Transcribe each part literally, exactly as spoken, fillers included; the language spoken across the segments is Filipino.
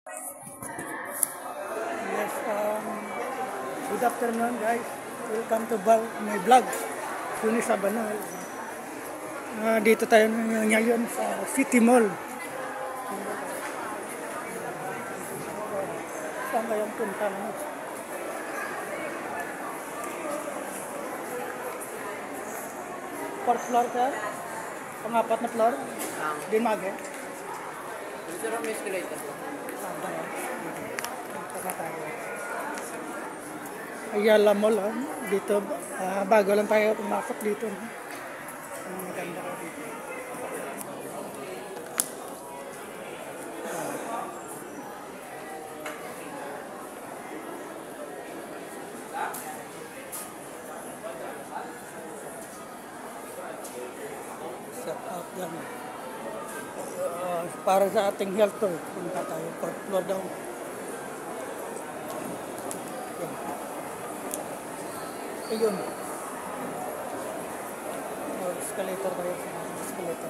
Yes, um, good afternoon guys. Welcome to Val- my vlog. Yuni sa Banal. Ah, dito tayo ngayon sa City Mall. Saan kayong punta mo? Fourth floor ka? Pangapat na floor? Ang Din mage? dito rin may escalator po. Tama yan. Punta na tayo. Ayala Mall, ah. Dito, ah, bago lang tayo pumasok dito. No? Ang maganda ka dito. Set out yan. Uh, para sa ating health to. Punta tayo. Fourth floor daw. Yan. Ayun. Oh, escalator tayo sa escalator.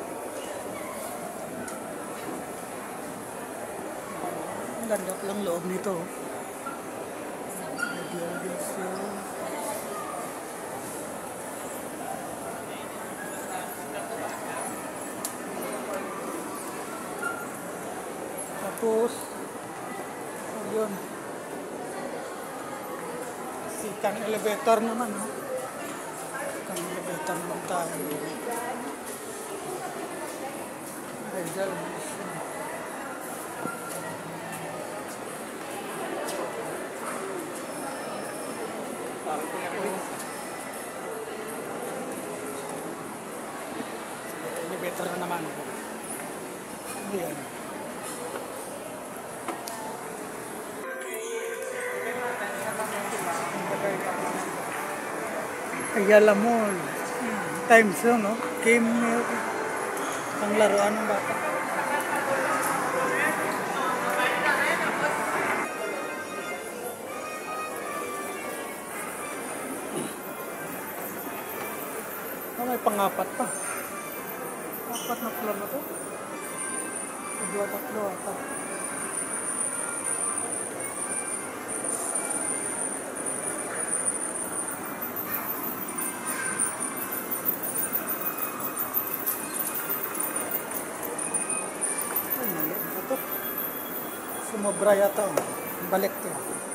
Ang ganda lang loob nito. Audience yun. Tapos, ayun. Sikang elevator naman, no? Sikang elevator naman tayo. Ay, dyan. Elevator na naman. Ayan. Ayala Mall. Time zone, no? Game ang laruan ng bata. Oh, may pangapat pa. Apat na floor na to. Dua tatlo ata. Ito. Sumobra yata. Oh. Balik to.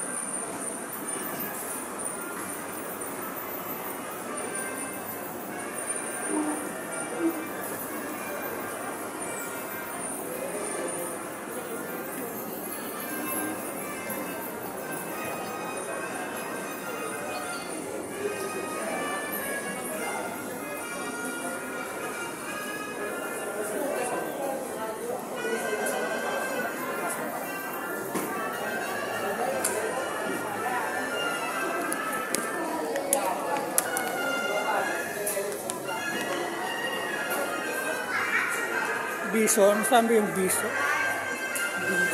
Biso, ano saan ba yung biso? Biso.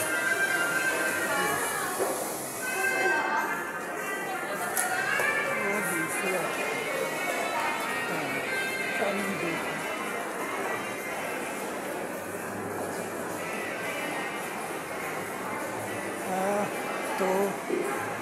Oh, biso. Ah, saan yung biso? Ah, ito.